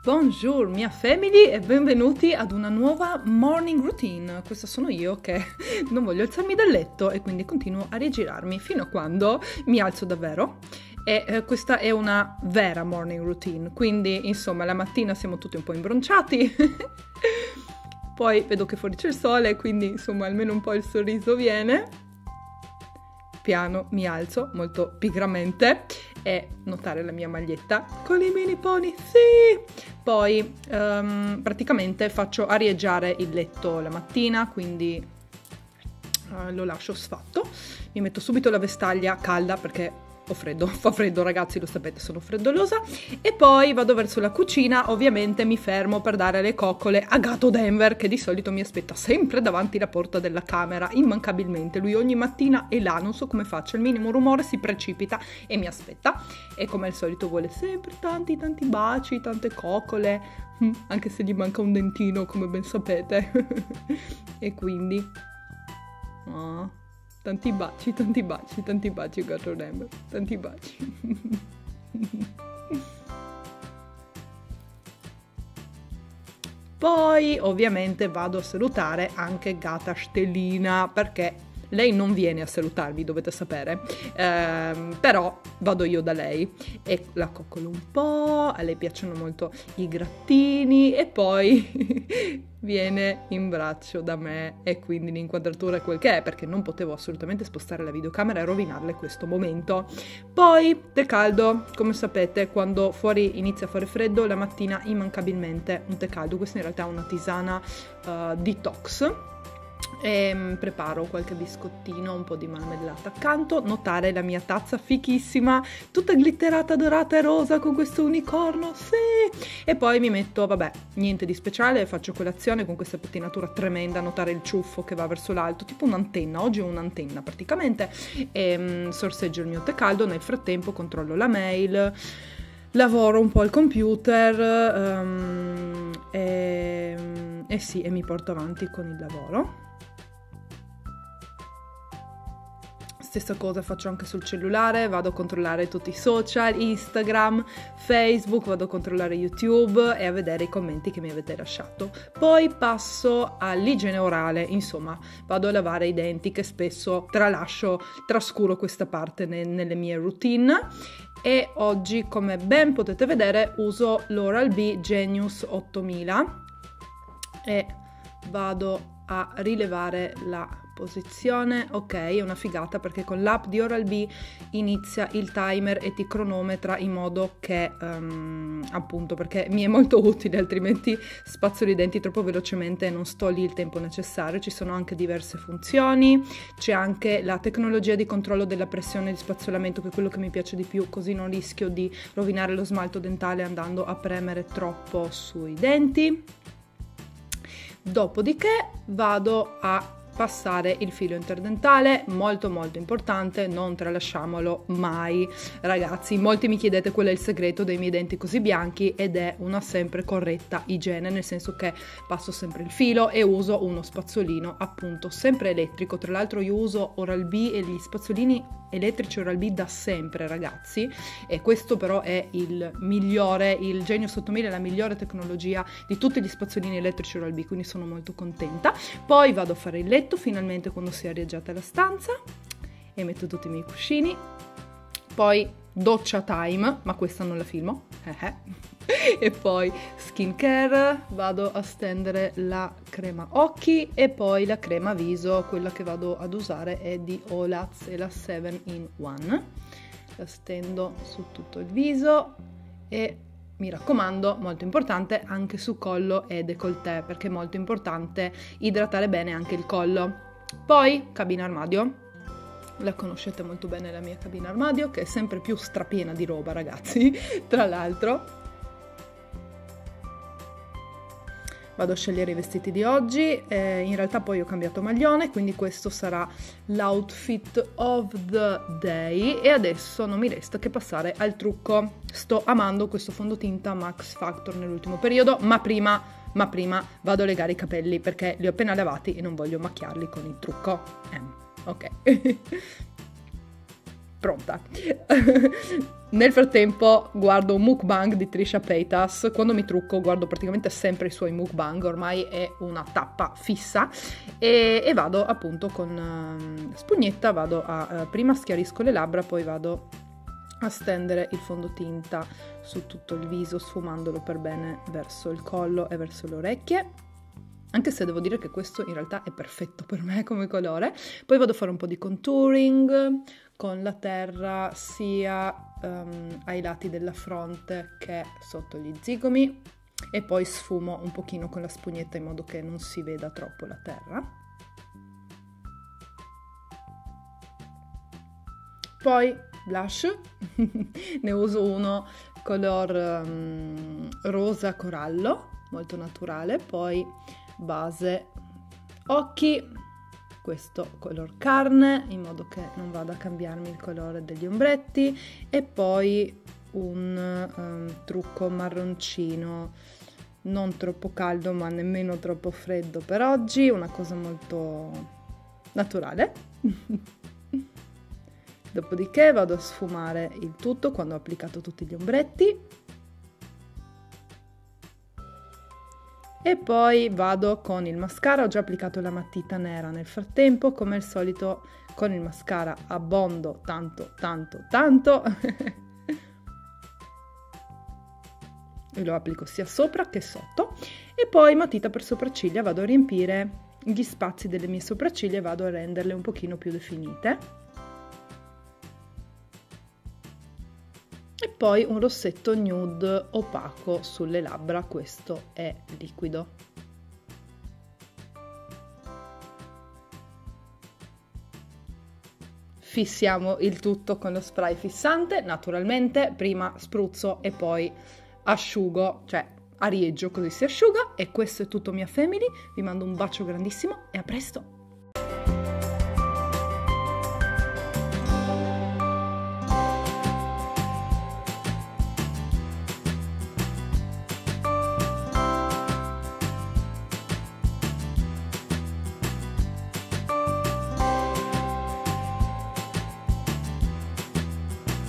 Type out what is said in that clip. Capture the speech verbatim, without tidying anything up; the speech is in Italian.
Bonjour mia family e benvenuti ad una nuova morning routine. Questa sono io che non voglio alzarmi dal letto e quindi continuo a rigirarmi fino a quando mi alzo davvero. E eh, questa è una vera morning routine, quindi insomma la mattina siamo tutti un po' imbronciati, poi vedo che fuori c'è il sole, quindi insomma almeno un po' il sorriso viene. Piano mi alzo molto pigramente e notare la mia maglietta con i mini pony, sì! Poi um, praticamente faccio arieggiare il letto la mattina, quindi uh, lo lascio sfatto. Mi metto subito la vestaglia calda perché ho freddo, fa freddo ragazzi, lo sapete, sono freddolosa. E poi vado verso la cucina, ovviamente mi fermo per dare le coccole a Gato Denver, che di solito mi aspetta sempre davanti alla porta della camera, immancabilmente. Lui ogni mattina è là, non so come faccia, il minimo rumore si precipita e mi aspetta. E come al solito vuole sempre tanti tanti baci, tante coccole, anche se gli manca un dentino, come ben sapete. E quindi... Oh. Tanti baci, tanti baci, tanti baci, Gato Denver, tanti baci. Poi ovviamente vado a salutare anche Gata Stellina, perché lei non viene a salutarmi, dovete sapere, ehm, però vado io da lei e la coccolo un po', a lei piacciono molto i grattini e poi viene in braccio da me e quindi l'inquadratura è quel che è, perché non potevo assolutamente spostare la videocamera e rovinarle questo momento. Poi tè caldo, come sapete quando fuori inizia a fare freddo la mattina immancabilmente un tè caldo, questa in realtà è una tisana uh, detox. E preparo qualche biscottino, un po' di marmellata accanto. Notare la mia tazza fichissima, tutta glitterata, dorata e rosa con questo unicorno, sì! E poi mi metto, vabbè, niente di speciale, faccio colazione con questa pettinatura tremenda. Notare il ciuffo che va verso l'alto, tipo un'antenna, oggi ho un'antenna praticamente. E um, sorseggio il mio tè caldo, nel frattempo controllo la mail, lavoro un po' al computer um, e, e sì, e mi porto avanti con il lavoro. Stessa cosa faccio anche sul cellulare, vado a controllare tutti i social, Instagram, Facebook, vado a controllare YouTube e a vedere i commenti che mi avete lasciato. Poi passo all'igiene orale, insomma, vado a lavare i denti, che spesso tralascio, trascuro questa parte ne- nelle mie routine. E oggi, come ben potete vedere, uso l'Oral-B Genius ottomila e vado a rilevare la posizione. Ok, è una figata perché con l'app di Oral-B inizia il timer e ti cronometra in modo che um, appunto, perché mi è molto utile, altrimenti spazzolo i denti troppo velocemente e non sto lì il tempo necessario. Ci sono anche diverse funzioni, c'è anche la tecnologia di controllo della pressione di spazzolamento, che è quello che mi piace di più, così non rischio di rovinare lo smalto dentale andando a premere troppo sui denti. Dopodiché vado a passare il filo interdentale, molto molto importante, non tralasciamolo mai ragazzi. Molti mi chiedete qual è il segreto dei miei denti così bianchi, ed è una sempre corretta igiene, nel senso che passo sempre il filo e uso uno spazzolino appunto sempre elettrico. Tra l'altro io uso Oral-B e gli spazzolini elettrici Oral-B da sempre ragazzi, e questo però è il migliore, il Genius ottomila è la migliore tecnologia di tutti gli spazzolini elettrici Oral-B, quindi sono molto contenta. Poi vado a fare il letto finalmente quando si è arieggiata la stanza e metto tutti i miei cuscini. Poi doccia time, ma questa non la filmo. E poi skincare, vado a stendere la crema occhi e poi la crema viso, quella che vado ad usare è di Olaz, è la seven in one. La stendo su tutto il viso e mi raccomando, molto importante, anche su collo e décolleté, perché è molto importante idratare bene anche il collo. Poi cabina armadio, la conoscete molto bene la mia cabina armadio, che è sempre più strapiena di roba ragazzi, tra l'altro. Vado a scegliere i vestiti di oggi, eh, in realtà poi ho cambiato maglione, quindi questo sarà l'outfit of the day e adesso non mi resta che passare al trucco. Sto amando questo fondotinta Max Factor nell'ultimo periodo, ma prima, ma prima vado a legare i capelli perché li ho appena lavati e non voglio macchiarli con il trucco. Eh, ok. pronta. Nel frattempo guardo un mukbang di Trisha Paytas. Quando mi trucco guardo praticamente sempre i suoi mukbang, ormai è una tappa fissa, e, e vado appunto con uh, spugnetta, vado a uh, prima schiarisco le labbra, poi vado a stendere il fondotinta su tutto il viso, sfumandolo per bene verso il collo e verso le orecchie, anche se devo dire che questo in realtà è perfetto per me come colore. Poi vado a fare un po' di contouring con la terra sia um, ai lati della fronte che sotto gli zigomi, e poi sfumo un pochino con la spugnetta in modo che non si veda troppo la terra. Poi blush, ne uso uno color um, rosa corallo, molto naturale. Poi base occhi, questo color carne, in modo che non vada a cambiarmi il colore degli ombretti, e poi un um, trucco marroncino, non troppo caldo ma nemmeno troppo freddo per oggi, una cosa molto naturale. Dopodiché vado a sfumare il tutto quando ho applicato tutti gli ombretti, e poi vado con il mascara. Ho già applicato la matita nera nel frattempo, come al solito con il mascara abbondo tanto tanto tanto e lo applico sia sopra che sotto, e poi matita per sopracciglia, vado a riempire gli spazi delle mie sopracciglia e vado a renderle un pochino più definite. E poi un rossetto nude opaco sulle labbra, questo è liquido. Fissiamo il tutto con lo spray fissante, naturalmente prima spruzzo e poi asciugo, cioè arieggio così si asciuga. E questo è tutto, mia family, vi mando un bacio grandissimo e a presto!